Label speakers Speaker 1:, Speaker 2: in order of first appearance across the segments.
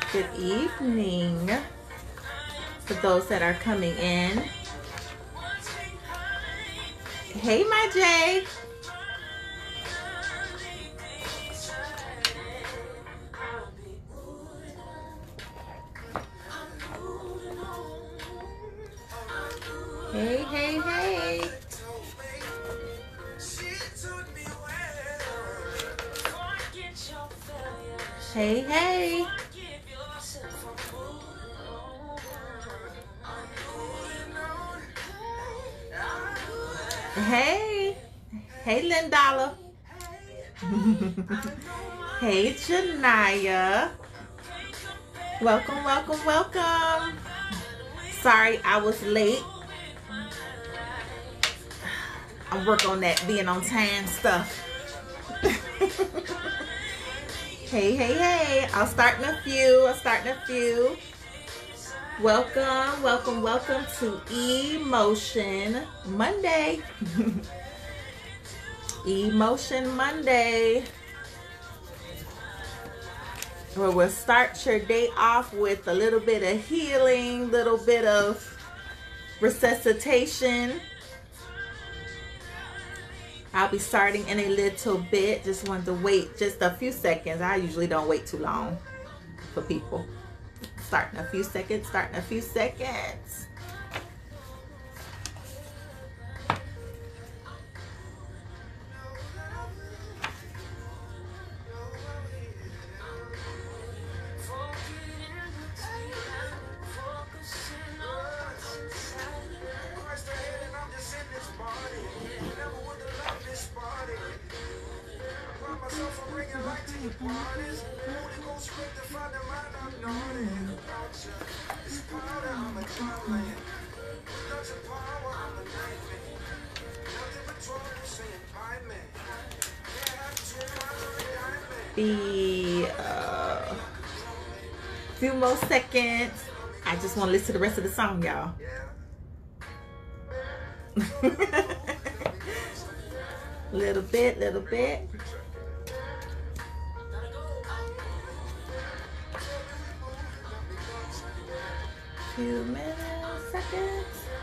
Speaker 1: Good evening for those that are coming in. Hey, my Jay. Hey, hey, hey. Hey, hey. Hey. Hey, Lindala. Hey, Janaya. Welcome, welcome, welcome. Sorry I was late. I'm working on that being on time stuff. Hey, hey, hey. I'll start in a few. Welcome, welcome, welcome to Emotion Monday. Emotion Monday. Where we'll start your day off with a little bit of healing, little bit of resuscitation. I'll be starting in a little bit. Just wanted to wait just a few seconds. I usually don't wait too long for people. Starting a few seconds. Be few more seconds. I just want to listen to the rest of the song, y'all. Little bit. Few minutes, seconds.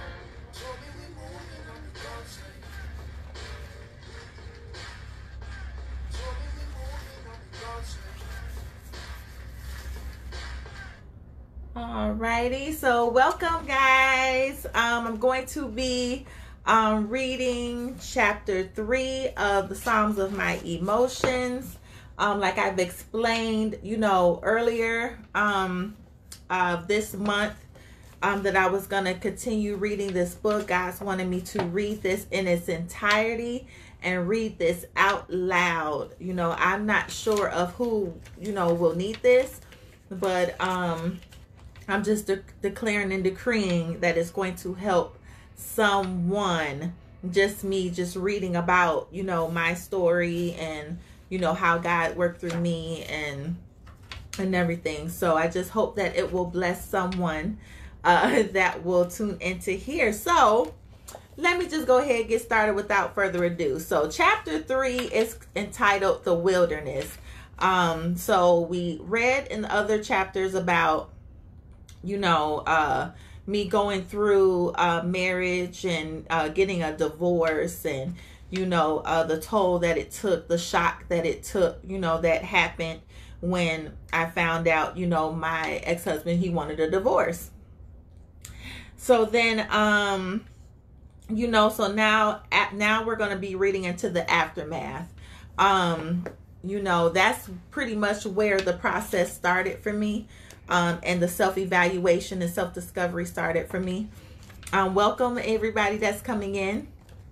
Speaker 1: Alrighty, so welcome guys. I'm going to be reading chapter 3 of the Psalms of My Emotions. Like I've explained, earlier this month, that I was going to continue reading this book. Guys wanted me to read this in its entirety and read this out loud. I'm not sure of who, will need this, but I'm just declaring and decreeing that it's going to help someone. Just me just reading about, my story and, how God worked through me and everything. So I just hope that it will bless someone that will tune into here. So let me just go ahead and get started without further ado. So chapter 3 is entitled The Wilderness. So we read in the other chapters about me going through marriage and getting a divorce and, the toll that it took, the shock that it took, that happened when I found out, my ex-husband, he wanted a divorce. So then, so now we're going to be reading into the aftermath. That's pretty much where the process started for me. And the self-evaluation and self-discovery started for me. Welcome everybody that's coming in.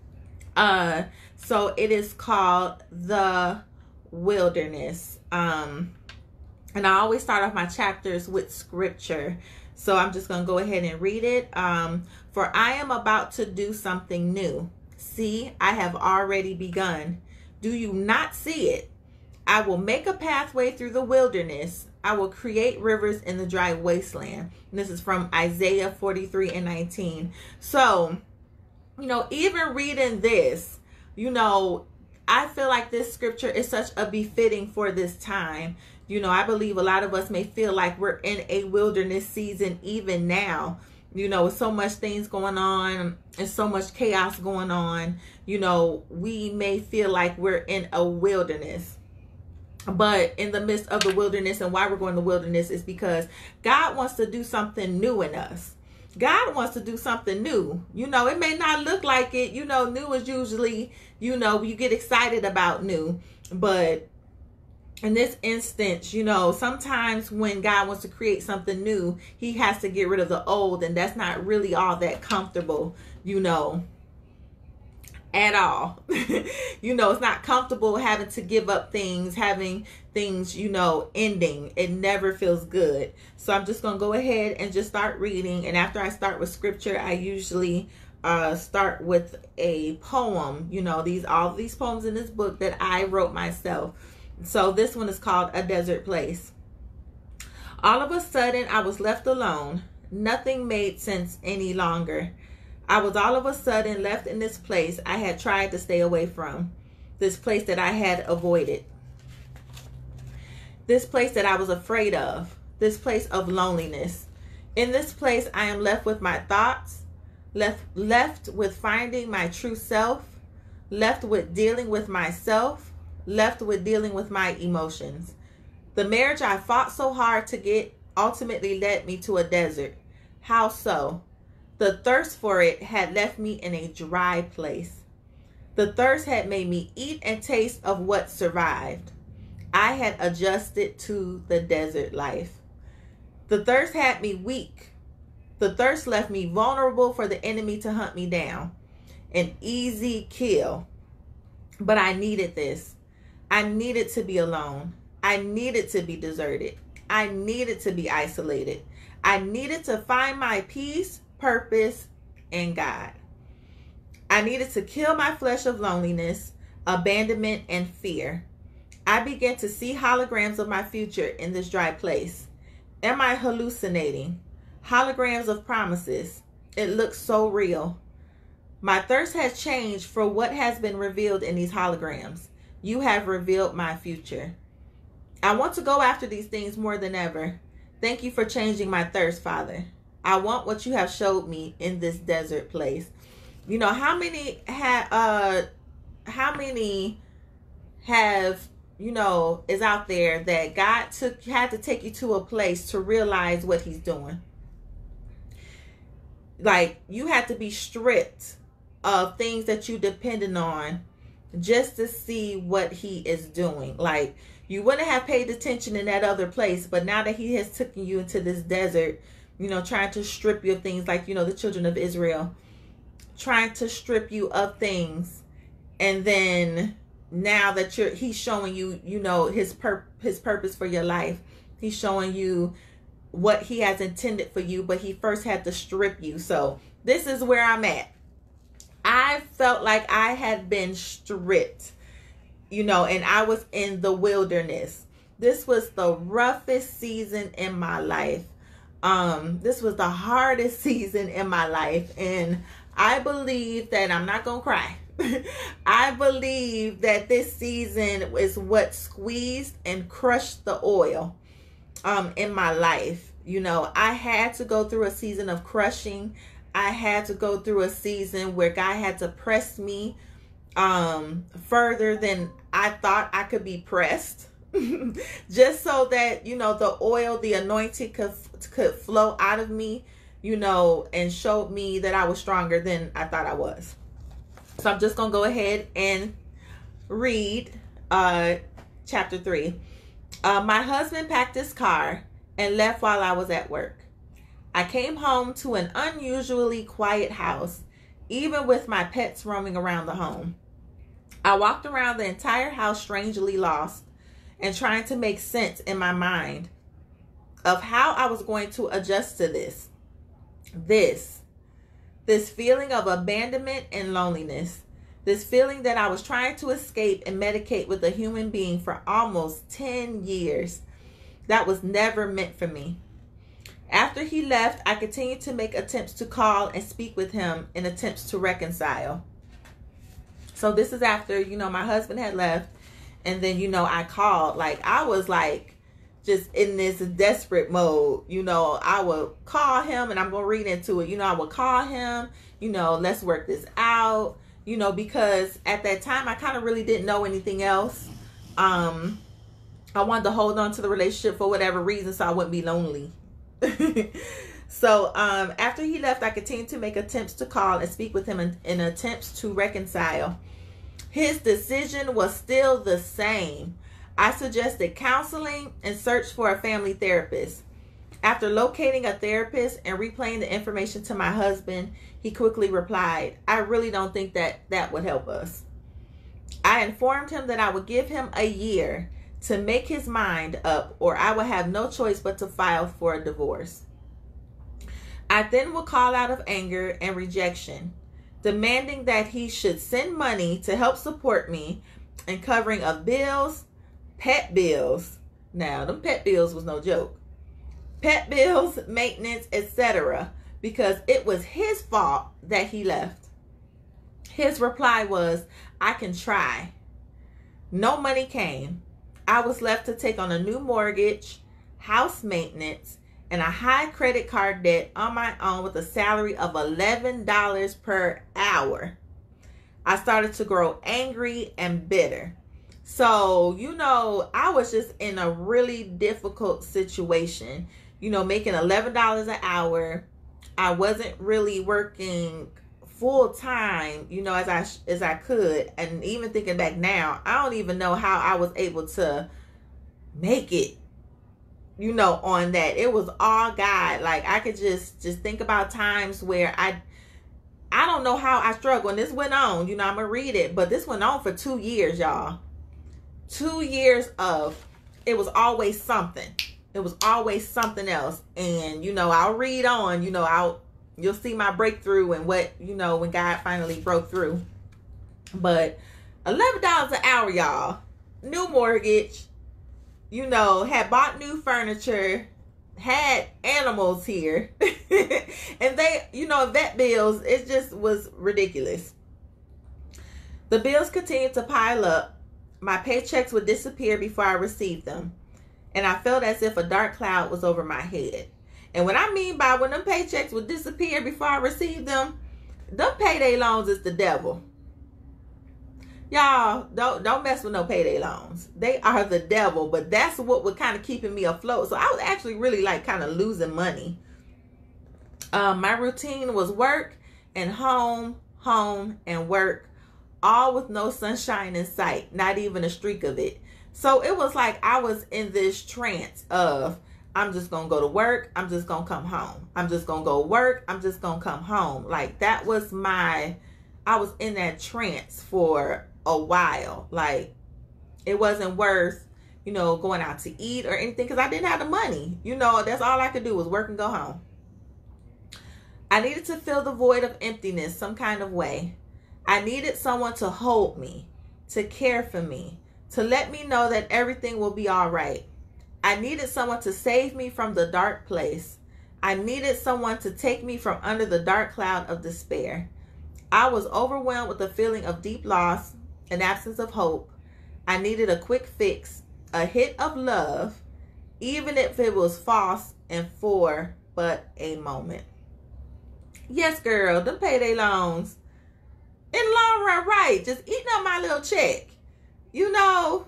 Speaker 1: So it is called The Wilderness. And I always start off my chapters with scripture. So I'm just going to go ahead and read it. For I am about to do something new. See, I have already begun. Do you not see it? I will make a pathway through the wilderness. I will create rivers in the dry wasteland. And this is from Isaiah 43:19. So, even reading this, I feel like this scripture is such a befitting for this time. You know, I believe a lot of us may feel like we're in a wilderness season even now. You know, with so much things going on and so much chaos going on, you know, we may feel like we're in a wilderness. But in the midst of the wilderness, and why we're going to the wilderness is because God wants to do something new in us. God wants to do something new. You know, it may not look like it. You know, new is usually, you know, you get excited about new. But in this instance, you know, sometimes when God wants to create something new, he has to get rid of the old. And that's not really all that comfortable, you know, at all. You know, it's not comfortable having to give up things, having things, you know, ending. It never feels good. So I'm just going to go ahead and just start reading. And after I start with scripture, I usually start with a poem. You know, all these poems in this book that I wrote myself. So this one is called A Desert Place. All of a sudden, I was left alone. Nothing made sense any longer. I was all of a sudden left in this place I had tried to stay away from. This place that I had avoided. This place that I was afraid of. This place of loneliness. In this place, I am left with my thoughts. Left with finding my true self. Left with dealing with myself. Left with dealing with my emotions. The marriage I fought so hard to get ultimately led me to a desert. How so? The thirst for it had left me in a dry place. The thirst had made me eat and taste of what survived. I had adjusted to the desert life. The thirst had me weak. The thirst left me vulnerable for the enemy to hunt me down. An easy kill. But I needed this. I needed to be alone. I needed to be deserted. I needed to be isolated. I needed to find my peace, purpose, and God. I needed to kill my flesh of loneliness, abandonment, and fear. I began to see holograms of my future in this dry place. Am I hallucinating? Holograms of promises. It looks so real. My thirst has changed for what has been revealed in these holograms. You have revealed my future. I want to go after these things more than ever. Thank you for changing my thirst, Father. I want what you have showed me in this desert place. You know, how many have, you know, is out there that God had to take you to a place to realize what he's doing. Like, you had to be stripped of things that you depended on just to see what he is doing. Like, you wouldn't have paid attention in that other place, but now that he has taken you into this desert, you know, trying to strip you of things, like, you know, the children of Israel, trying to strip you of things. And then now that he's showing you, you know, his purpose for your life. He's showing you what he has intended for you, but he first had to strip you. So this is where I'm at. I felt like I had been stripped, you know, and I was in the wilderness. This was the roughest season in my life. This was the hardest season in my life. And I believe that I'm not going to cry. I believe that this season is what squeezed and crushed the oil in my life. You know, I had to go through a season of crushing. I had to go through a season where God had to press me further than I thought I could be pressed. Just so that, you know, the oil, the anointing could flow out of me, you know, and showed me that I was stronger than I thought I was. So I'm just going to go ahead and read chapter 3. My husband packed his car and left while I was at work. I came home to an unusually quiet house, even with my pets roaming around the home. I walked around the entire house strangely lost and trying to make sense in my mind of how I was going to adjust to this feeling of abandonment and loneliness, this feeling that I was trying to escape and medicate with a human being for almost 10 years. That was never meant for me. After he left, I continued to make attempts to call and speak with him in attempts to reconcile. So this is after, you know, my husband had left. And then, you know, I called. Like, I was like, just in this desperate mode. You know, I would call him, and I'm going to read into it. You know, I would call him, you know, let's work this out, you know, because at that time I kind of really didn't know anything else. I wanted to hold on to the relationship for whatever reason so I wouldn't be lonely. So after he left, I continued to make attempts to call and speak with him in attempts to reconcile. His decision was still the same. I suggested counseling and searched for a family therapist. After locating a therapist and replaying the information to my husband, he quickly replied, I really don't think that would help us. I informed him that I would give him a year to make his mind up, or I would have no choice but to file for a divorce. I then would call out of anger and rejection, demanding that he should send money to help support me in covering of bills, pet bills. Now, them pet bills was no joke. Pet bills, maintenance, etc., because it was his fault that he left. His reply was, I can try. No money came. I was left to take on a new mortgage, house maintenance, and a high credit card debt on my own with a salary of $11 per hour. I started to grow angry and bitter. So, you know, I was just in a really difficult situation, you know, making $11 an hour. I wasn't really working full time, you know, as I could. And even thinking back now, I don't even know how I was able to make it, you know, on that. It was all God. Like, I could just think about times where I don't know how I struggled. And this went on, you know, I'm gonna read it, but this went on for 2 years, y'all. 2 years of, it was always something. It was always something else. And, you know, I'll read on, you know, you'll see my breakthrough and what, you know, when God finally broke through. But $11 an hour, y'all. New mortgage, you know, had bought new furniture, had animals here. And they, you know, vet bills, it just was ridiculous. The bills continued to pile up. My paychecks would disappear before I received them. And I felt as if a dark cloud was over my head. And what I mean by when them paychecks would disappear before I received them payday loans is the devil. Y'all, don't mess with no payday loans. They are the devil, but that's what was kind of keeping me afloat. So I was actually really like kind of losing money. My routine was work and home and work, all with no sunshine in sight, not even a streak of it. So it was like I was in this trance of, I'm just going to go to work. I'm just going to come home. I'm just going to go work. I'm just going to come home. Like that was I was in that trance for a while. Like it wasn't worth, you know, going out to eat or anything because I didn't have the money. You know, that's all I could do was work and go home. I needed to fill the void of emptiness some kind of way. I needed someone to hold me, to care for me, to let me know that everything will be all right. I needed someone to save me from the dark place. I needed someone to take me from under the dark cloud of despair. I was overwhelmed with a feeling of deep loss, an absence of hope. I needed a quick fix, a hit of love, even if it was false and for but a moment. Yes, girl, them payday loans. In the long run, right, just eating up my little check, you know.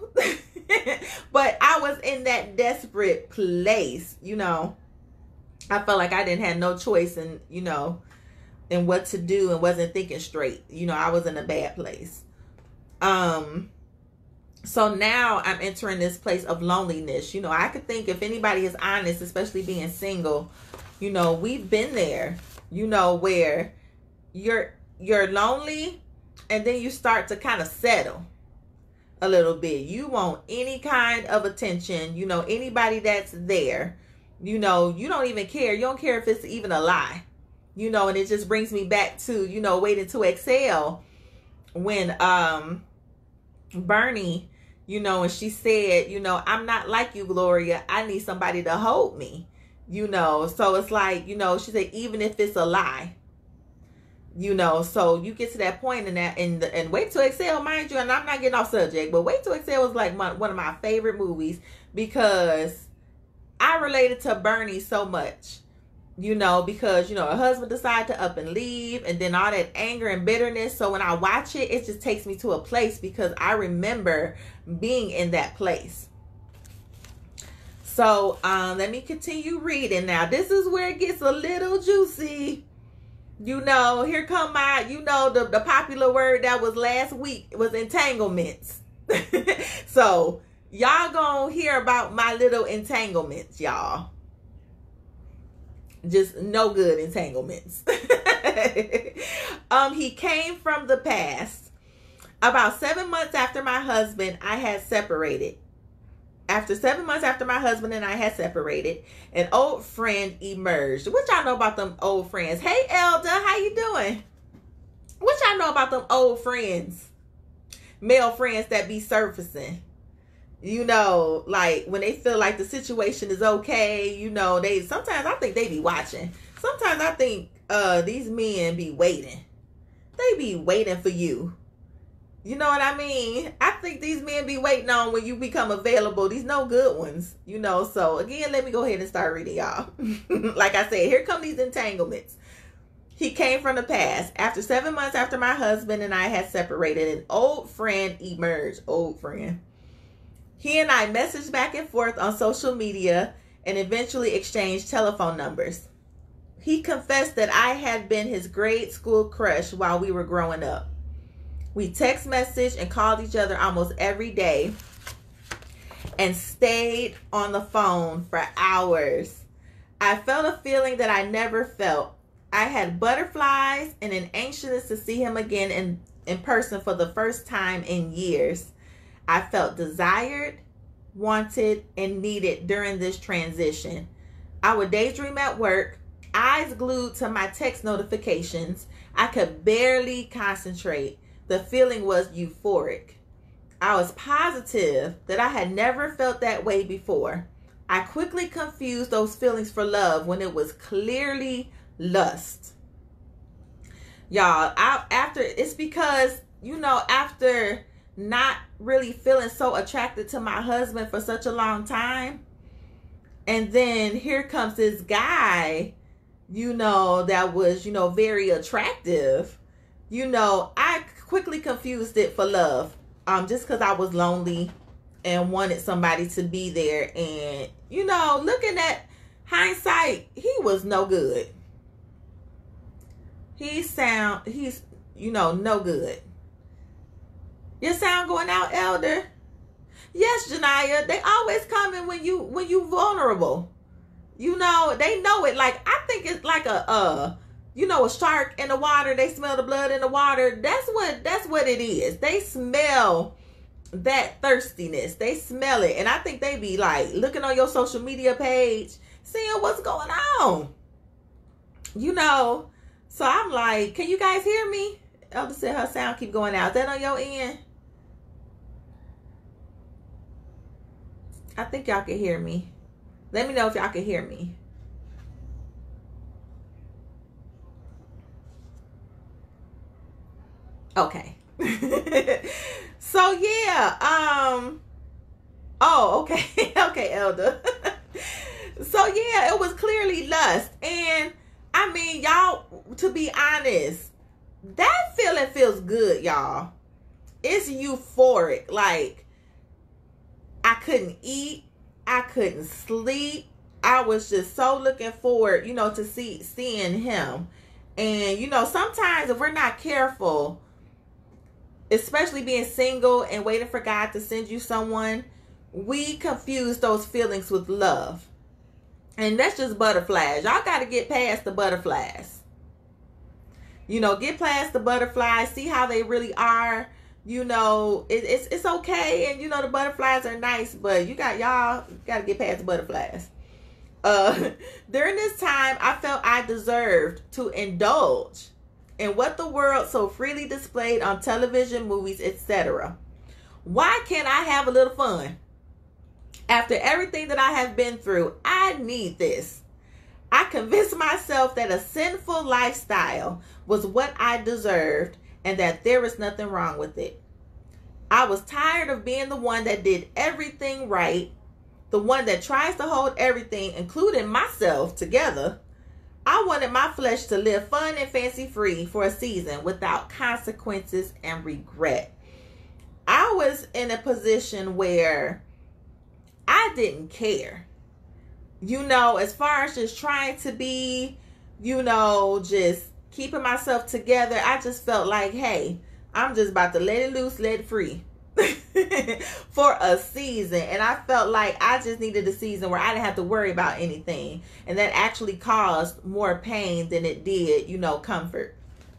Speaker 1: But I was in that desperate place, you know. I felt like I didn't have no choice in, you know, in what to do and wasn't thinking straight. You know, I was in a bad place. So now I'm entering this place of loneliness. You know, I could think if anybody is honest, especially being single, you know, we've been there, you know, where you're lonely and then you start to kind of settle a little bit. You want any kind of attention, you know, anybody that's there, you know, you don't even care. You don't care if it's even a lie, you know, and it just brings me back to, you know, Waiting to Exhale when Bernie, you know, and she said, you know, I'm not like you, Gloria. I need somebody to hold me, you know. So it's like, you know, she said, even if it's a lie, you know. So you get to that point in that, and Wait to Exhale, mind you, and I'm not getting off subject, but Wait to Exhale was like one of my favorite movies because I related to Bernie so much, you know, because, you know, her husband decided to up and leave, and then all that anger and bitterness. So when I watch it, it just takes me to a place because I remember being in that place. So let me continue reading. Now, this is where it gets a little juicy. You know, here come my, you know, the popular word that was last week was entanglements. So y'all gonna hear about my little entanglements, y'all. Just no good entanglements. He came from the past. About 7 months after my husband, I had separated. After 7 months after my husband and I had separated, an old friend emerged. What y'all know about them old friends? Hey, Elder, how you doing? What y'all know about them old friends? Male friends that be surfacing. You know, like when they feel like the situation is okay, you know, sometimes I think they be watching. Sometimes I think these men be waiting. They be waiting for you. You know what I mean? I think these men be waiting on when you become available. These no good ones, you know. So again, let me go ahead and start reading, y'all. Like I said, here come these entanglements. He came from the past. After 7 months after my husband and I had separated, an old friend emerged. Old friend. He and I messaged back and forth on social media and eventually exchanged telephone numbers. He confessed that I had been his grade school crush while we were growing up. We text messaged and called each other almost every day and stayed on the phone for hours. I felt a feeling that I never felt. I had butterflies and an anxiousness to see him again in person for the first time in years. I felt desired, wanted, and needed during this transition. I would daydream at work, eyes glued to my text notifications. I could barely concentrate. The feeling was euphoric. I was positive that I had never felt that way before. I quickly confused those feelings for love when it was clearly lust. Y'all, it's because, you know, after not really feeling so attracted to my husband for such a long time, and then here comes this guy, you know, that was, you know, very attractive. You know, I quickly confused it for love, just because I was lonely and wanted somebody to be there. And, you know, looking at hindsight, he was no good. He's, you know, no good. Your sound going out, Elder? Yes, Janiyah. They always coming when you vulnerable. You know, they know it. Like, I think it's like you know, a shark in the water. They smell the blood in the water. That's what it is. They smell that thirstiness. They smell it. And I think they be like looking on your social media page, seeing what's going on. You know, so I'm like, can you guys hear me? Elder said her sound keep going out. Is that on your end? I think y'all can hear me. Let me know if y'all can hear me. Okay. So yeah, oh, okay. Okay, Elder. So yeah, it was clearly lust. And I mean, y'all, to be honest, that feeling feels good, y'all. It's euphoric. Like, I couldn't eat, I couldn't sleep. I was just so looking forward, you know, to seeing him. And, you know, sometimes if we're not careful, especially being single and waiting for God to send you someone, we confuse those feelings with love. And that's just butterflies. Y'all got to get past the butterflies. You know, get past the butterflies, see how they really are. You know, it's okay. And, you know, the butterflies are nice, but y'all got to get past the butterflies. During this time, I felt I deserved to indulge in what the world so freely displayed on television, movies, etc. Why can't I have a little fun? After everything that I have been through, I need this. I convinced myself that a sinful lifestyle was what I deserved and that there was nothing wrong with it. I was tired of being the one that did everything right, the one that tries to hold everything, including myself, together. I wanted my flesh to live fun and fancy free for a season without consequences and regret. I was in a position where I didn't care. As far as just trying to be, just keeping myself together, I just felt like, hey, I'm just about to let it loose, let it free for a season. And I felt like I just needed a season where I didn't have to worry about anything. And that actually caused more pain than it did, comfort.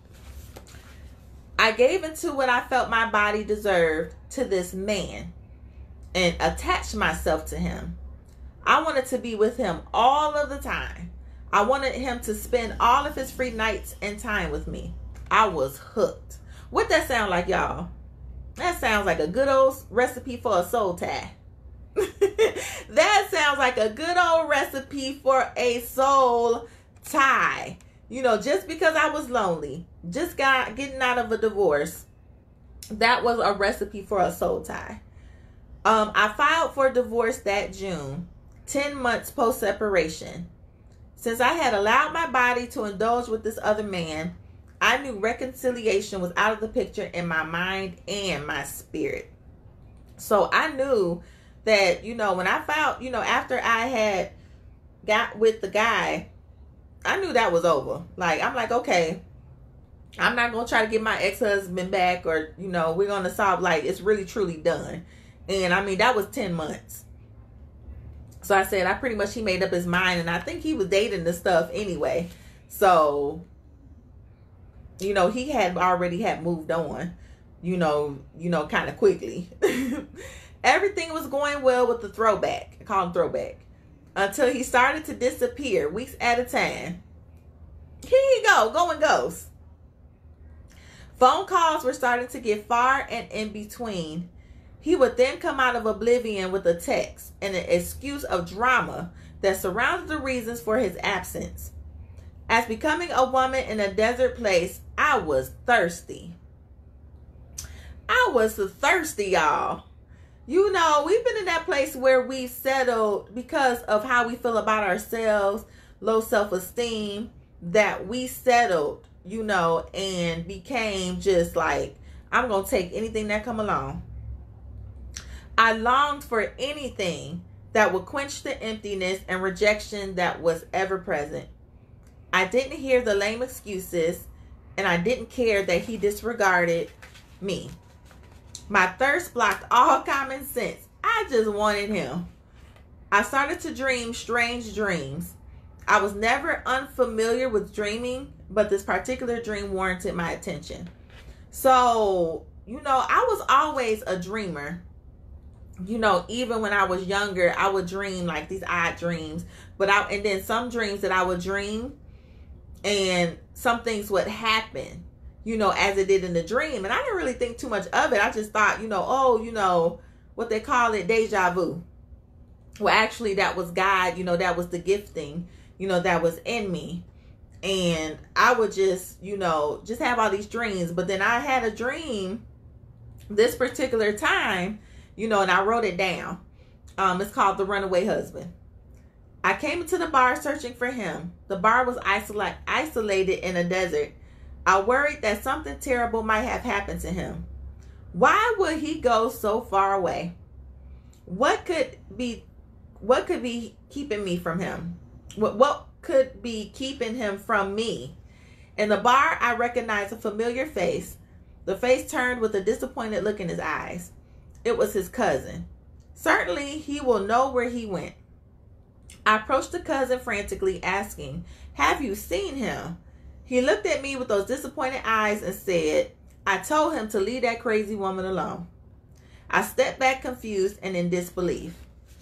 Speaker 1: I gave into what I felt my body deserved to this man and attached myself to him. I wanted to be with him all of the time. I wanted him to spend all of his free nights and time with me. I was hooked. What that sound like, y'all? That sounds like a good old recipe for a soul tie. That sounds like a good old recipe for a soul tie. Just because I was lonely, just getting out of a divorce, that was a recipe for a soul tie. I filed for divorce that June, 10 months post-separation. Since I had allowed my body to indulge with this other man, I knew reconciliation was out of the picture in my mind and my spirit. So I knew that, when I found, after I had got with the guy, I knew that was over. Like, I'm like, okay, I'm not going to try to get my ex-husband back or, we're going to solve, like, it's really truly done. And I mean, that was 10 months. So I said, he made up his mind, and I think he was dating the stuff anyway. So, he had already moved on, kind of quickly. Everything was going well with the throwback. I call him throwback. Until he started to disappear weeks at a time. Here you go, going ghost. Phone calls were starting to get far and in between. He would then come out of oblivion with a text and an excuse of drama that surrounded the reasons for his absence. As becoming a woman in a desert place, I was thirsty. I was thirsty, y'all. We've been in that place where we settled because of how we feel about ourselves, low self-esteem, that we settled, and became just like, I'm going to take anything that come along. I longed for anything that would quench the emptiness and rejection that was ever present. I didn't hear the lame excuses, and I didn't care that he disregarded me. My thirst blocked all common sense. I just wanted him. I started to dream strange dreams. I was never unfamiliar with dreaming, but this particular dream warranted my attention. So, I was always a dreamer. Even when I was younger, I would dream like these odd dreams. And then some dreams that I would dream and some things would happen, as it did in the dream. And I didn't really think too much of it. I just thought, what they call it, deja vu. Well, actually, that was God, that was the gifting, that was in me. And I would just have all these dreams. But then I had a dream this particular time, and I wrote it down. It's called The Runaway Husband. I came into the bar searching for him. The bar was isolated in a desert. I worried that something terrible might have happened to him. Why would he go so far away? What could be keeping me from him? What could be keeping him from me? In the bar, I recognized a familiar face. The face turned with a disappointed look in his eyes. It was his cousin. Certainly, he will know where he went. I approached the cousin frantically, asking, "Have you seen him?" He looked at me with those disappointed eyes and said, "I told him to leave that crazy woman alone." I stepped back confused and in disbelief.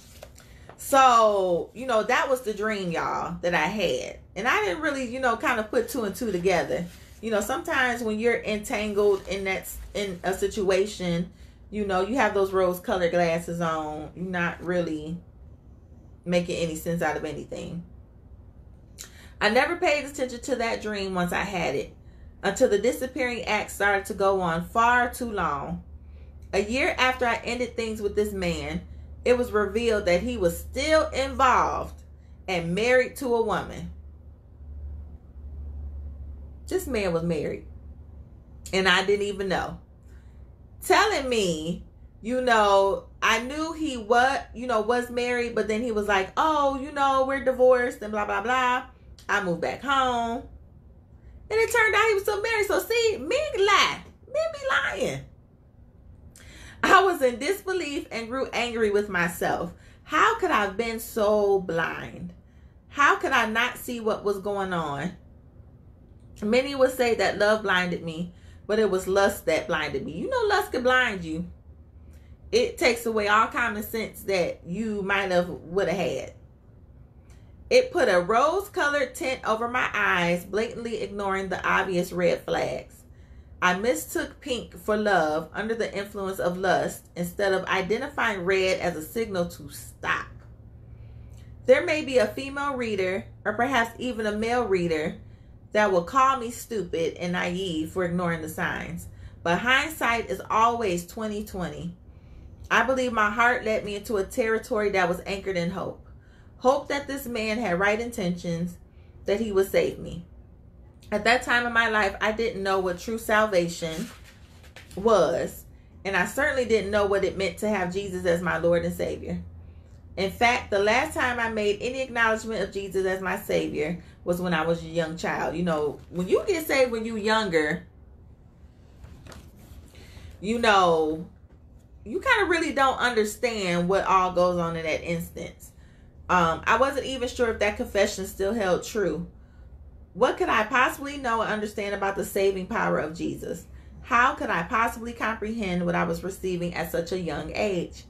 Speaker 1: So, that was the dream, y'all, that I had. And I didn't really, kind of put two and two together. Sometimes when you're entangled in a situation, you have those rose-colored glasses on. You're not really making any sense out of anything. I never paid attention to that dream once I had it, until the disappearing act started to go on far too long. A year after I ended things with this man, it was revealed that he was still involved and married to a woman. This man was married, and I didn't even know. Telling me, I knew he was married, but then he was like, oh, we're divorced and blah, blah, blah. I moved back home. And it turned out he was still married. So see, men lie. Men be lying. I was in disbelief and grew angry with myself. How could I have been so blind? How could I not see what was going on? Many would say that love blinded me, but it was lust that blinded me. Lust can blind you. It takes away all common sense that you would have had. It put a rose-colored tint over my eyes, blatantly ignoring the obvious red flags. I mistook pink for love under the influence of lust instead of identifying red as a signal to stop. There may be a female reader, or perhaps even a male reader, that will call me stupid and naive for ignoring the signs. But hindsight is always 20/20. I believe my heart led me into a territory that was anchored in hope. Hope that this man had right intentions, that he would save me. At that time in my life, I didn't know what true salvation was, and I certainly didn't know what it meant to have Jesus as my Lord and Savior. In fact, the last time I made any acknowledgement of Jesus as my Savior was when I was a young child. When you get saved when you're younger, you kind of really don't understand what all goes on in that instance. I wasn't even sure if that confession still held true. What could I possibly know and understand about the saving power of Jesus? How could I possibly comprehend what I was receiving at such a young age?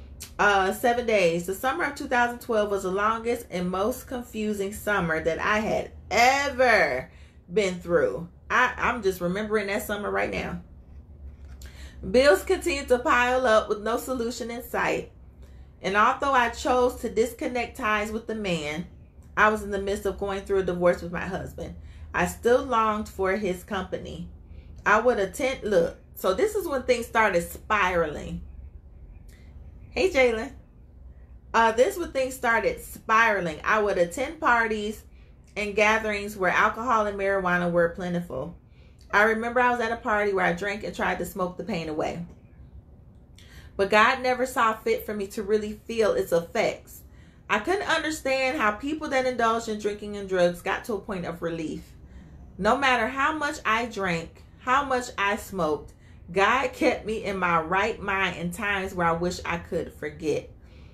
Speaker 1: 7 days. The summer of 2012 was the longest and most confusing summer that I had ever been through. I'm just remembering that summer right now. Bills continued to pile up with no solution in sight. And although I chose to disconnect ties with the man, I was in the midst of going through a divorce with my husband. I still longed for his company. I would attend, look, so this is when things started spiraling. Hey, Jalen. This is when things started spiraling. I would attend parties and gatherings where alcohol and marijuana were plentiful. I remember I was at a party where I drank and tried to smoke the pain away. But God never saw fit for me to really feel its effects. I couldn't understand how people that indulged in drinking and drugs got to a point of relief. No matter how much I drank, how much I smoked, God kept me in my right mind in times where I wish I could forget.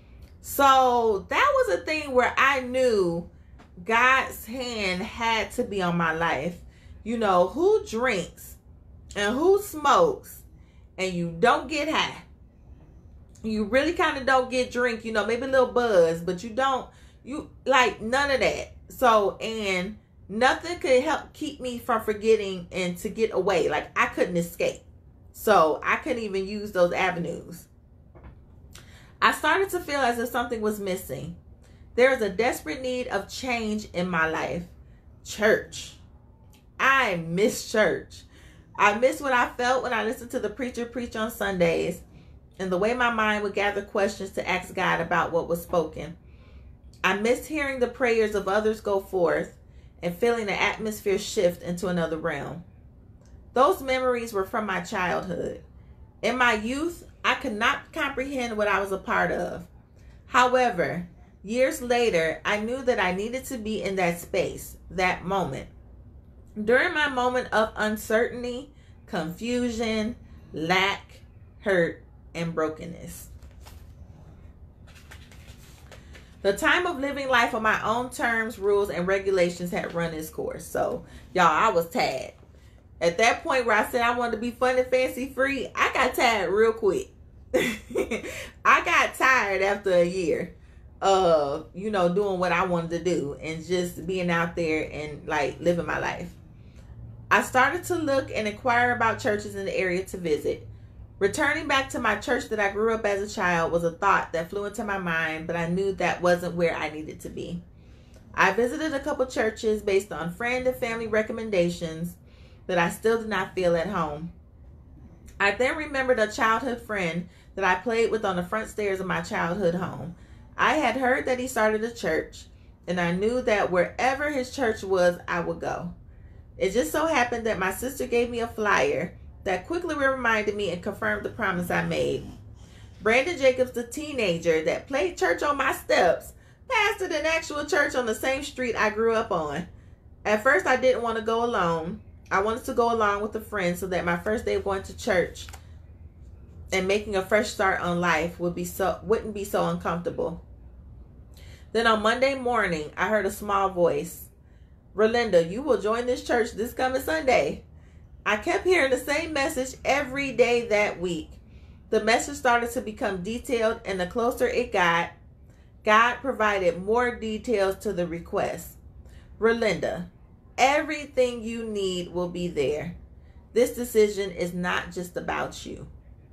Speaker 1: So that was a thing where I knew God's hand had to be on my life. Who drinks and who smokes and you don't get high. You really kind of don't get drink, maybe a little buzz, but none of that. So, and nothing could help keep me from forgetting and to get away. I couldn't escape. So I couldn't even use those avenues. I started to feel as if something was missing. There is a desperate need of change in my life. Church. I miss church. I miss what I felt when I listened to the preacher preach on Sundays and the way my mind would gather questions to ask God about what was spoken. I missed hearing the prayers of others go forth and feeling the atmosphere shift into another realm. Those memories were from my childhood. In my youth, I could not comprehend what I was a part of. However, years later, I knew that I needed to be in that space, that moment. During my moment of uncertainty, confusion, lack, hurt, and brokenness. The time of living life on my own terms, rules, and regulations had run its course. So, y'all, I was tired. At that point where I said I wanted to be fun and fancy free, I got tired real quick. I got tired after a year of, doing what I wanted to do and just being out there and living my life. I started to look and inquire about churches in the area to visit. Returning back to my church that I grew up as a child was a thought that flew into my mind, but I knew that wasn't where I needed to be. I visited a couple churches based on friend and family recommendations, but I still did not feel at home. I then remembered a childhood friend that I played with on the front stairs of my childhood home. I had heard that he started a church, and I knew that wherever his church was, I would go. It just so happened that my sister gave me a flyer that quickly reminded me and confirmed the promise I made. Brandon Jacobs, the teenager that played church on my steps, pastored an actual church on the same street I grew up on. At first, I didn't want to go alone. I wanted to go along with a friend so that my first day of going to church and making a fresh start on life wouldn't be so uncomfortable. Then on Monday morning, I heard a small voice. Relinda, you will join this church this coming Sunday. I kept hearing the same message every day that week. The message started to become detailed, and the closer it got, God provided more details to the request. Relinda, everything you need will be there. This decision is not just about you.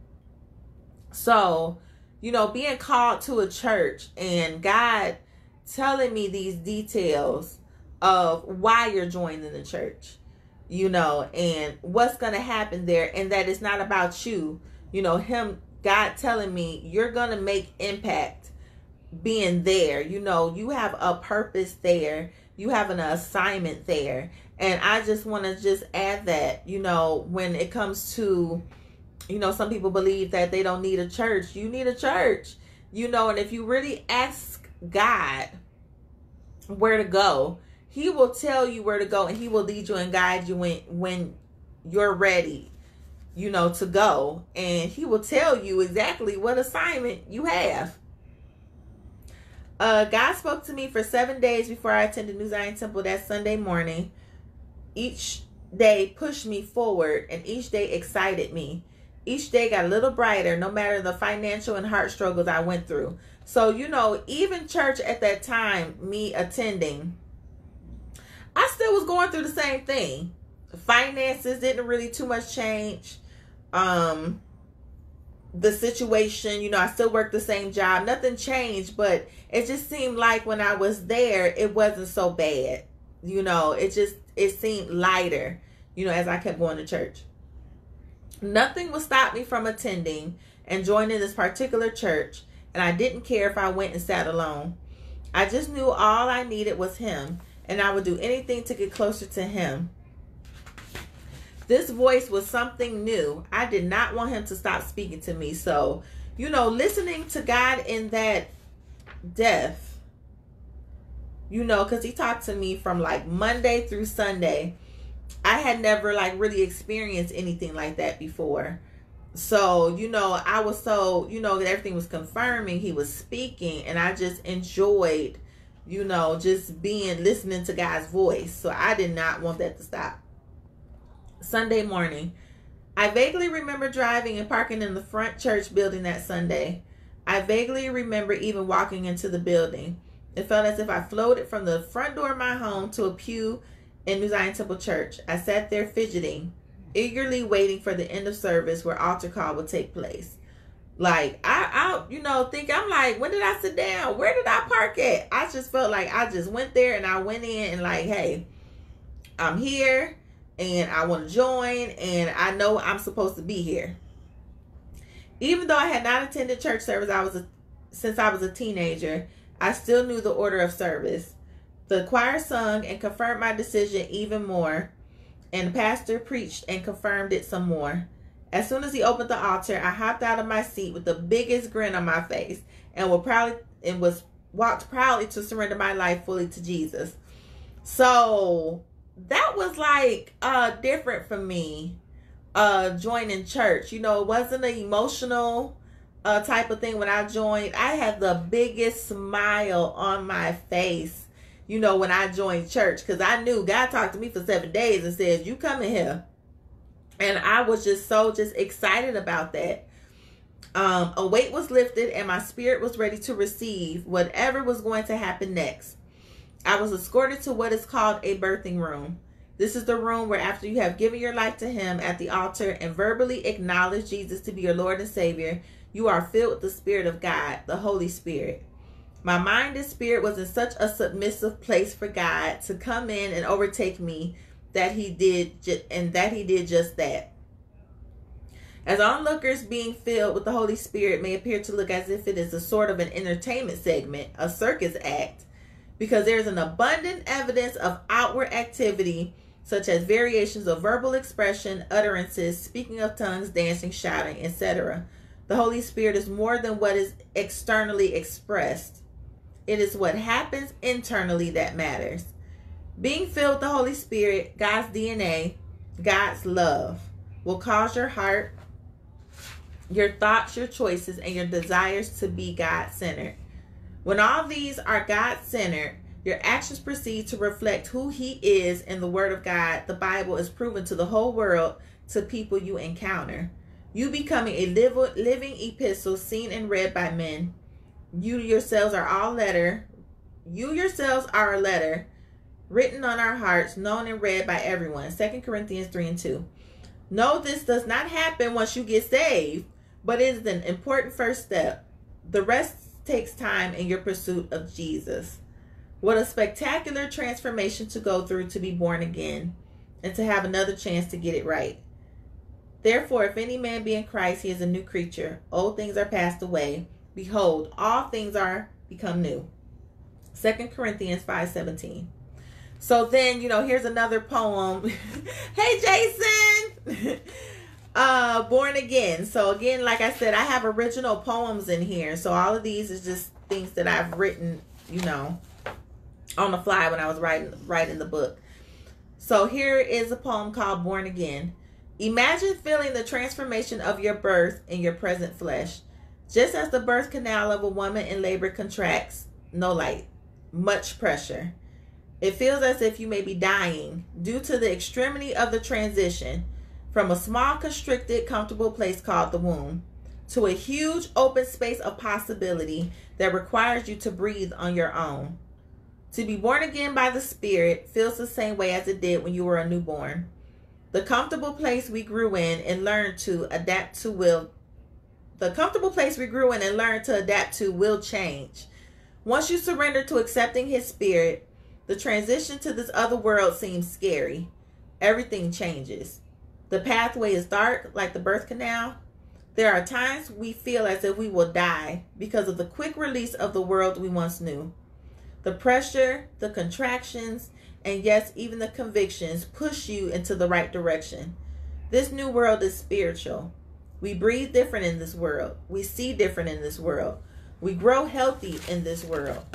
Speaker 1: So, being called to a church and God telling me these details of why you're joining the church, and what's going to happen there, and that it's not about you. God telling me you're going to make impact being there. You have a purpose there. You have an assignment there. And I just want to add that, when it comes to, some people believe that they don't need a church. You need a church, and if you really ask God where to go, he will tell you where to go, and he will lead you and guide you when you're ready, to go. And he will tell you exactly what assignment you have. God spoke to me for 7 days before I attended New Zion Temple that Sunday morning. Each day pushed me forward, and each day excited me. Each day got a little brighter, no matter the financial and heart struggles I went through. So, even church at that time, me attending, I still was going through the same thing. Finances didn't really too much change. The situation, I still worked the same job. Nothing changed, but it just seemed like when I was there, it wasn't so bad. It seemed lighter, as I kept going to church. Nothing would stop me from attending and joining this particular church, and I didn't care if I went and sat alone. I just knew all I needed was him, and I would do anything to get closer to him. This voice was something new. I did not want him to stop speaking to me. So, listening to God in that depth, because he talked to me from like Monday through Sunday. I had never really experienced anything like that before. So, I was so, everything was confirming. He was speaking, and I just enjoyed, just listening to God's voice. So I did not want that to stop. Sunday morning, I vaguely remember driving and parking in the front church building that Sunday. I vaguely remember even walking into the building. It felt as if I floated from the front door of my home to a pew in New Zion Temple Church. I sat there fidgeting, eagerly waiting for the end of service where altar call would take place. Like, I I'm like, when did I sit down? Where did I park at? I just felt like I just went there, and I went in and like, hey, I'm here. And I want to join, and I know I'm supposed to be here. Even though I had not attended church service since I was a teenager, I still knew the order of service. The choir sung and confirmed my decision even more, and the pastor preached and confirmed it some more. As soon as he opened the altar, I hopped out of my seat with the biggest grin on my face and walked proudly to surrender my life fully to Jesus. So that was different for me, joining church. It wasn't an emotional type of thing when I joined. I had the biggest smile on my face, when I joined church, because I knew God talked to me for 7 days and said, you come in here. And I was just excited about that. A weight was lifted, and my spirit was ready to receive whatever was going to happen next. I was escorted to what is called a birthing room. This is the room where, after you have given your life to him at the altar and verbally acknowledged Jesus to be your Lord and Savior, you are filled with the Spirit of God, the Holy Spirit. My mind and spirit was in such a submissive place for God to come in and overtake me that he did just that. As onlookers, being filled with the Holy Spirit may appear to look as if it is a sort of an entertainment segment, a circus act, because there is an abundant evidence of outward activity, such as variations of verbal expression, utterances, speaking of tongues, dancing, shouting, etc. The Holy Spirit is more than what is externally expressed. It is what happens internally that matters. Being filled with the Holy Spirit, God's DNA, God's love, will cause your heart, your thoughts, your choices, and your desires to be God-centered. When all these are God-centered, your actions proceed to reflect who He is in the Word of God. The Bible is proven to the whole world, to people you encounter. You becoming a living epistle seen and read by men. You yourselves are a letter written on our hearts, known and read by everyone. 2 Corinthians 3:2. No, this does not happen once you get saved, but it is an important first step. The rest takes time in your pursuit of Jesus. What a spectacular transformation to go through to be born again and to have another chance to get it right. Therefore, if any man be in Christ, he is a new creature. Old things are passed away. Behold, all things are become new. 2 Corinthians 5:17. So then, here's another poem. Hey, Jason! Born Again. So again, like I said, I have original poems in here. So all of these is just things that I've written, on the fly when I was writing the book. So here is a poem called Born Again. Imagine feeling the transformation of your birth in your present flesh. Just as the birth canal of a woman in labor contracts, no light, much pressure. It feels as if you may be dying due to the extremity of the transition from a small, constricted, comfortable place called the womb to a huge open space of possibility that requires you to breathe on your own. To be born again by the Spirit feels the same way as it did when you were a newborn. The comfortable place we grew in and learned to adapt to will change. Once you surrender to accepting His Spirit, the transition to this other world seems scary. Everything changes. The pathway is dark, like the birth canal. There are times we feel as if we will die because of the quick release of the world we once knew. The pressure, the contractions, and yes, even the convictions push you into the right direction. This new world is spiritual. We breathe different in this world. We see different in this world. We grow healthy in this world.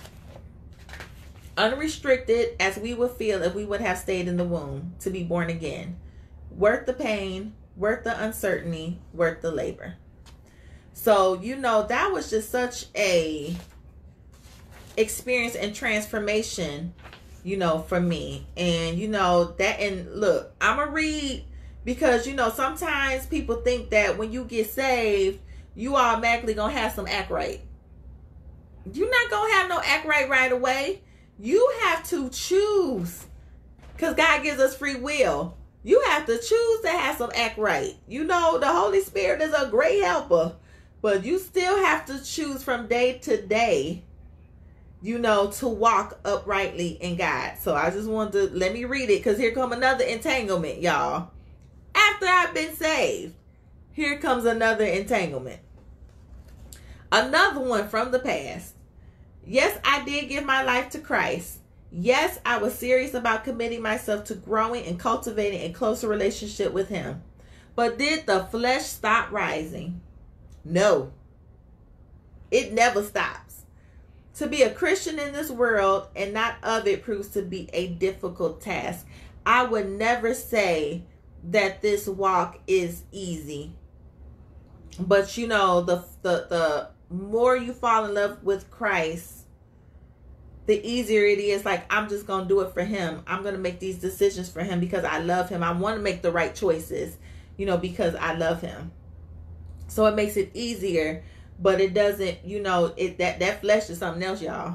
Speaker 1: Unrestricted as we would feel if we would have stayed in the womb to be born again. Worth the pain, worth the uncertainty, worth the labor. So, that was just such a experience and transformation, for me. And, look, I'm going to read because, sometimes people think that when you get saved, you automatically going to have some act right. You're not going to have no act right away. You have to choose, because God gives us free will. You have to choose to have some act right. The Holy Spirit is a great helper, but you still have to choose from day to day, to walk uprightly in God. So I just wanted to, let me read it, because here come another entanglement, y'all. After I've been saved, here comes another entanglement. Another one from the past. Yes, I did give my life to Christ. Yes, I was serious about committing myself to growing and cultivating a closer relationship with Him. But did the flesh stop rising? No. It never stops. To be a Christian in this world and not of it proves to be a difficult task. I would never say that this walk is easy. But the more you fall in love with Christ, the easier it is. Like, I'm just going to do it for Him. I'm going to make these decisions for Him because I love Him. I want to make the right choices, because I love Him. So it makes it easier, but it doesn't, that flesh is something else, y'all.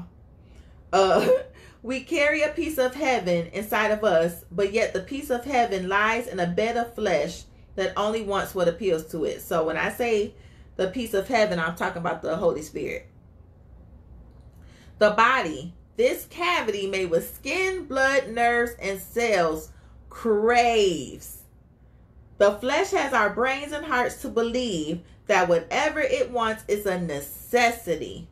Speaker 1: We carry a piece of heaven inside of us, but yet the piece of heaven lies in a bed of flesh that only wants what appeals to it. So when I say the piece of heaven, I'm talking about the Holy Spirit. The body, this cavity made with skin, blood, nerves, and cells, craves The flesh has our brains and hearts to believe that whatever it wants is a necessity.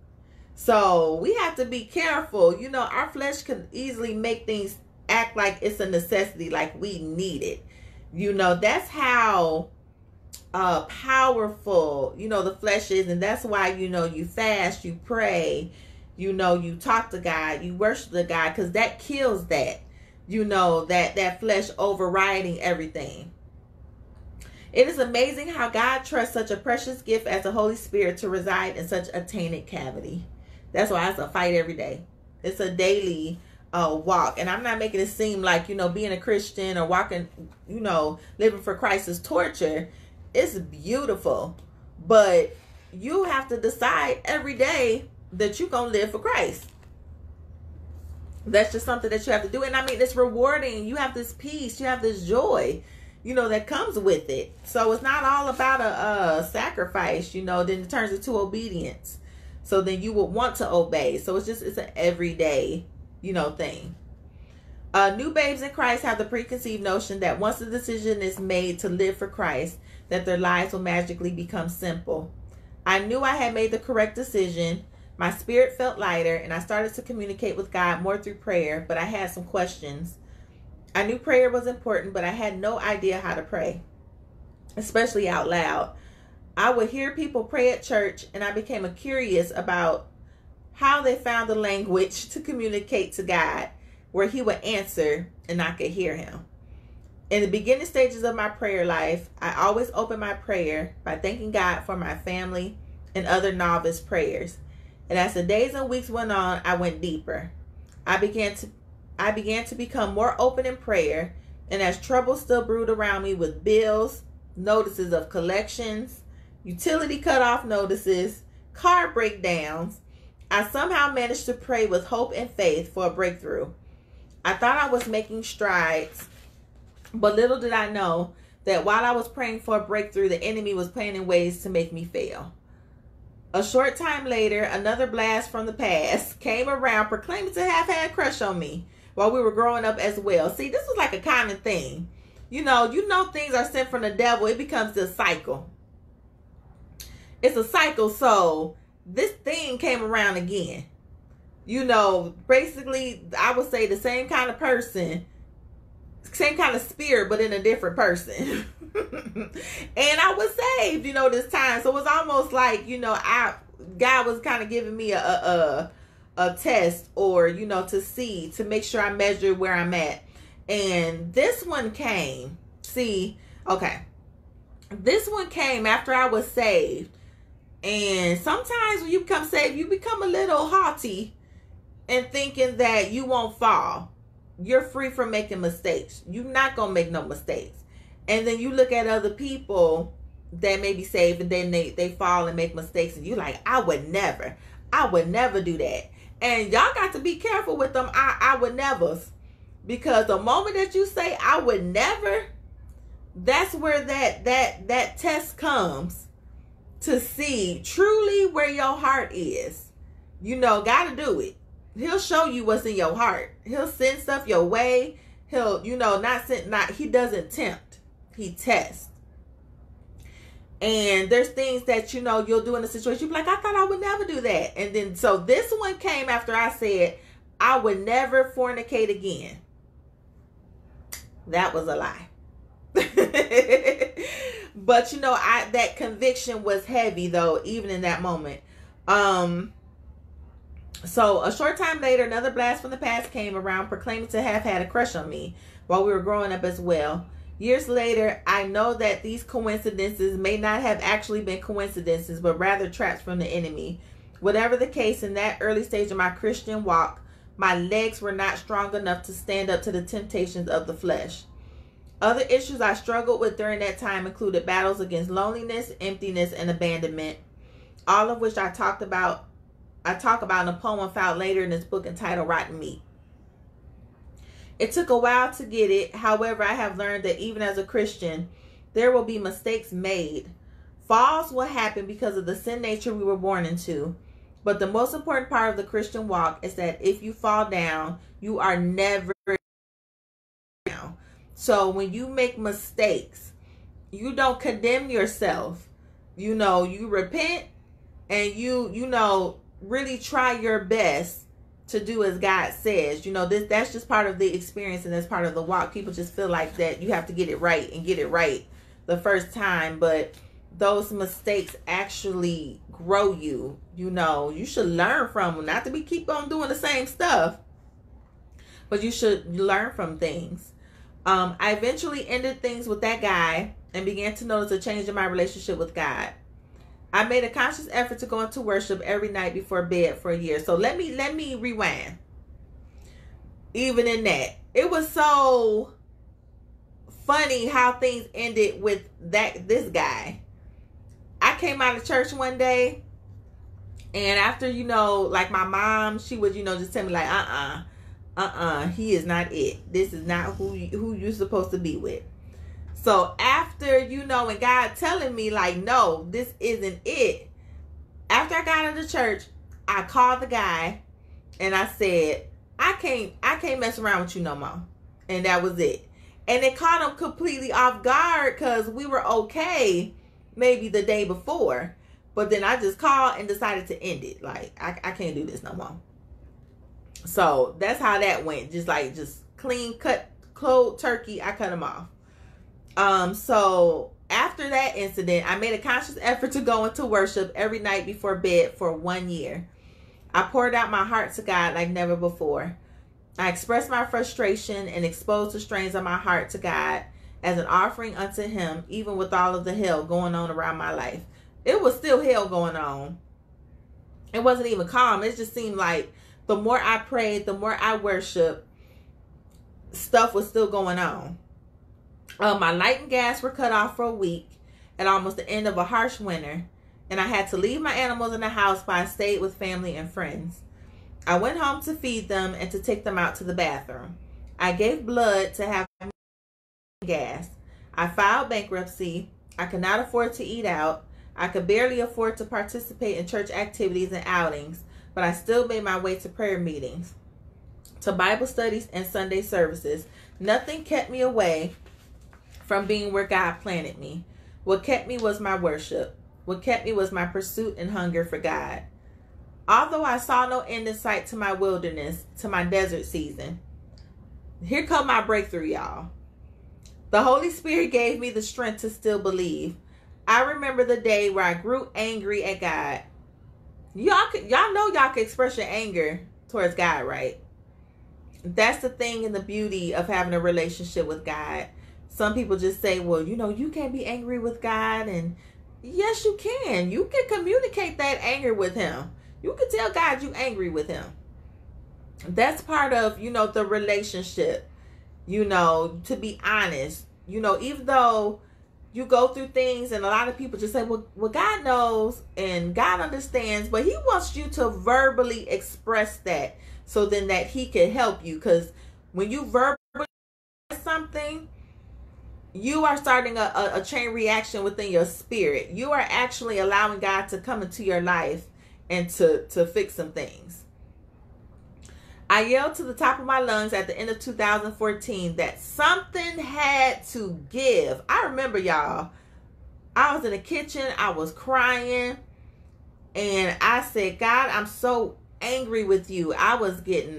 Speaker 1: So we have to be careful. You know, our flesh can easily make things act like it's a necessity, like we need it. You know, that's how powerful, you know, the flesh is. And that's why, you know, you fast, you pray, you know, you talk to God, you worship the God, because that kills that, you know, that flesh overriding everything. It is amazing how God trusts such a precious gift as the Holy Spirit to reside in such a tainted cavity. That's why it's a fight every day. It's a daily walk. And I'm not making it seem like, you know, being a Christian or walking, you know, living for Christ is torture. It's beautiful. But you have to decide every day that you're going to live for Christ. That's just something that you have to do. And I mean, it's rewarding. You have this peace. You have this joy, you know, that comes with it. So it's not all about a sacrifice, you know, then it turns into obedience. So then you would want to obey. So it's an everyday, you know, thing. New babes in Christ have the preconceived notion that once the decision is made to live for Christ, that their lives will magically become simple. I knew I had made the correct decision. My spirit felt lighter, and I started to communicate with God more through prayer, but I had some questions. I knew prayer was important, but I had no idea how to pray, especially out loud. I would hear people pray at church, and I became curious about how they found the language to communicate to God, where he would answer and I could hear him. In the beginning stages of my prayer life, I always opened my prayer by thanking God for my family and other novice prayers. And as the days and weeks went on, I went deeper. I began to become more open in prayer, and as trouble still brewed around me with bills, notices of collections, utility cutoff notices, car breakdowns, I somehow managed to pray with hope and faith for a breakthrough. I thought I was making strides, but little did I know that while I was praying for a breakthrough, the enemy was planning ways to make me fail. A short time later, another blast from the past came around proclaiming to have had a crush on me while we were growing up as well. See, this was like a common thing. You know things are sent from the devil. It becomes this cycle. It's a cycle. So this thing came around again. You know, basically, I would say the same kind of person, same kind of spirit, but in a different person. And I was saved, you know, this time. So it was almost like, you know, God was kind of giving me a test, or, you know, to make sure I measure where I'm at. And this one came. See, okay. This one came after I was saved. And sometimes when you become saved, you become a little haughty and thinking that you won't fall. You're free from making mistakes. You're not going to make no mistakes. And then you look at other people that may be saved, and then they fall and make mistakes. And you're like, I would never do that. And y'all got to be careful with them I would nevers. Because the moment that you say I would never, that's where that test comes to see truly where your heart is. You know, got to do it. He'll show you what's in your heart. He'll send stuff your way. He'll, you know, he doesn't tempt. He tests. And there's things that, you know, you'll do in a situation. You'll be like, I thought I would never do that. And then, so this one came after I said, I would never fornicate again. That was a lie. But, you know, that conviction was heavy, though, even in that moment. So a short time later, another blast from the past came around proclaiming to have had a crush on me while we were growing up as well. Years later, I know that these coincidences may not have actually been coincidences, but rather traps from the enemy. Whatever the case, in that early stage of my Christian walk, my legs were not strong enough to stand up to the temptations of the flesh. Other issues I struggled with during that time included battles against loneliness, emptiness, and abandonment, all of which I talk about in a poem found later in this book entitled Rotten Meat. It took a while to get it. However, I have learned that even as a Christian, there will be mistakes made. Falls will happen because of the sin nature we were born into. But the most important part of the Christian walk is that if you fall down, you are never down. So when you make mistakes, you don't condemn yourself. You know, you repent and you know, really try your best to do as God says. You know, that's just part of the experience and that's part of the walk. People just feel like that you have to get it right and get it right the first time, but those mistakes actually grow you. You know, you should learn from them. Not to be keep on doing the same stuff, but you should learn from things. I eventually ended things with that guy and began to notice a change in my relationship with God. I made a conscious effort to go into worship every night before bed for a year. So let me rewind. Even in that, it was so funny how things ended with this guy. I came out of church one day, and after, you know, like my mom, she would, you know, just tell me like, he is not it. This is not who you're supposed to be with. So after, you know, and God telling me like, no, this isn't it. After I got out of the church, I called the guy and I said, I can't mess around with you no more. And that was it. And it caught him completely off guard because we were okay maybe the day before. But then I just called and decided to end it. Like, I can't do this no more. So that's how that went. Just clean cut, cold turkey. I cut him off. So after that incident, I made a conscious effort to go into worship every night before bed for 1 year. I poured out my heart to God like never before. I expressed my frustration and exposed the strains of my heart to God as an offering unto him, even with all of the hell going on around my life. It was still hell going on. It wasn't even calm. It just seemed like the more I prayed, the more I worshiped, stuff was still going on. My light and gas were cut off for a week at almost the end of a harsh winter, and I had to leave my animals in the house while I stayed with family and friends. I went home to feed them and to take them out to the bathroom. I gave blood to have gas. I filed bankruptcy. I could not afford to eat out. I could barely afford to participate in church activities and outings, but I still made my way to prayer meetings, to Bible studies and Sunday services. Nothing kept me away from being where God planted me. What kept me was my worship. What kept me was my pursuit and hunger for God. Although I saw no end in sight to my wilderness, to my desert season, here come my breakthrough, y'all. The Holy Spirit gave me the strength to still believe. I remember the day where I grew angry at God. Y'all know y'all can express your anger towards God, right? That's the thing and the beauty of having a relationship with God. Some people just say, well, you know, you can't be angry with God. And yes, you can. You can communicate that anger with him. You can tell God you angry with him. That's part of, you know, the relationship. You know, to be honest, you know, even though you go through things and a lot of people just say, well, God knows and God understands, but he wants you to verbally express that so then that he can help you. Because when you verbally express something, you are starting a chain reaction within your spirit. You are actually allowing God to come into your life and to fix some things. I yelled to the top of my lungs at the end of 2014 that something had to give. I remember, y'all, I was in the kitchen. I was crying. And I said, God, I'm so angry with you. I was getting,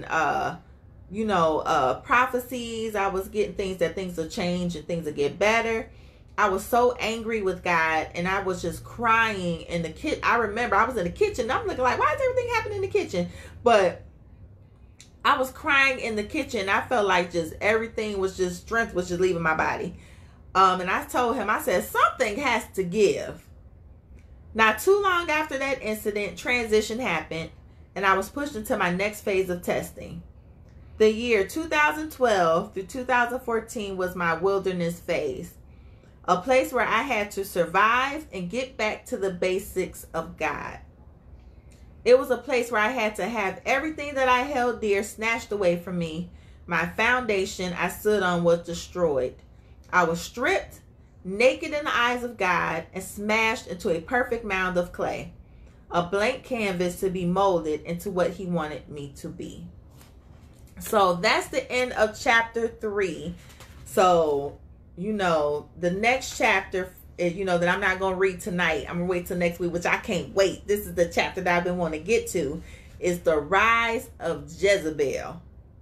Speaker 1: prophecies. I was getting things that things will change and things will get better. I was so angry with God, and I was just crying in the kitchen. I remember I was in the kitchen. I'm looking like, why is everything happening in the kitchen? But I was crying in the kitchen. I felt like just everything was just, strength was just leaving my body. And I told him, I said, something has to give. Not too long after that incident, transition happened, and I was pushed into my next phase of testing. The year 2012 through 2014 was my wilderness phase, a place where I had to survive and get back to the basics of God. It was a place where I had to have everything that I held dear snatched away from me. My foundation I stood on was destroyed. I was stripped, naked in the eyes of God, and smashed into a perfect mound of clay, a blank canvas to be molded into what he wanted me to be. So that's the end of chapter 3. So you know, the next chapter, you know, that I'm not going to read tonight. I'm going to wait till next week, which I can't wait. This is the chapter that I've been wanting to get to. Is the rise of Jezebel.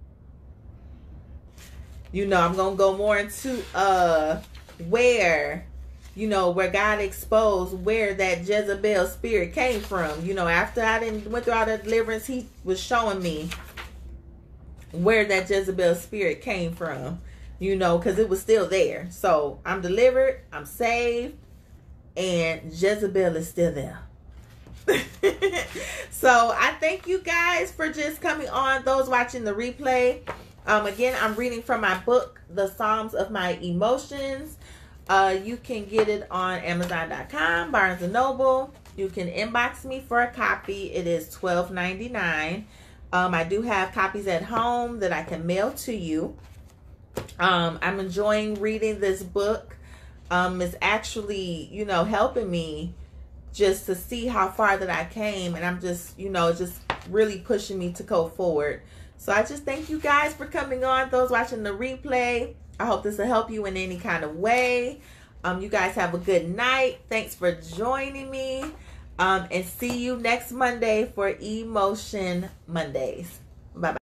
Speaker 1: You know, I'm going to go more into where, you know, where God exposed where that Jezebel spirit came from. You know, after I went through all the deliverance, he was showing me where that Jezebel spirit came from. You know, because it was still there. So I'm delivered, I'm saved, and Jezebel is still there. So I thank you guys for just coming on. Those watching the replay. Again, I'm reading from my book, The Psalms of My Emotions. You can get it on Amazon.com, Barnes & Noble. You can inbox me for a copy. It is $12.99. I do have copies at home that I can mail to you. I'm enjoying reading this book. It's actually, you know, helping me just to see how far that I came. And I'm just, you know, just really pushing me to go forward. So I just thank you guys for coming on. Those watching the replay, I hope this will help you in any kind of way. You guys have a good night. Thanks for joining me. And see you next Monday for Emotion Mondays. Bye-bye.